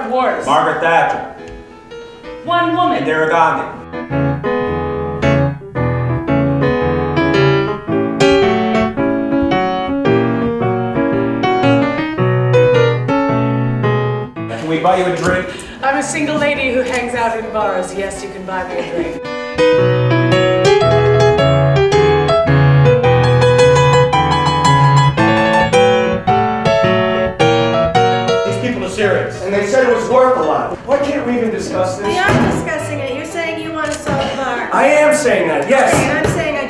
start wars. Margaret Thatcher. One woman. Indira Gandhi. Can we buy you a drink? I'm a single lady who hangs out in bars. Yes, you can buy me a drink. Serious. And they said it was worth a lot. Why can't we even discuss this? We are discussing it. You're saying you want to sell the bar. I am saying that, yes. And I'm saying